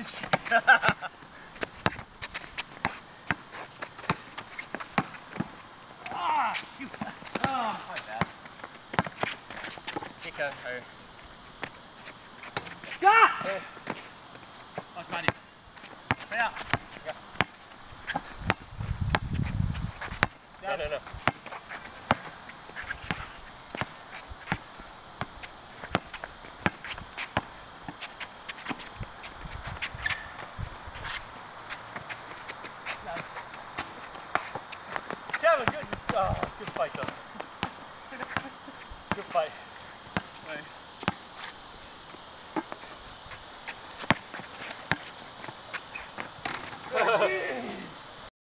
Ah, shoot. Oh, my bad. Kick out. Ah! Oh, Manny. Yeah. No, no, no. Kevin, good. Oh, good fight, though. Good fight.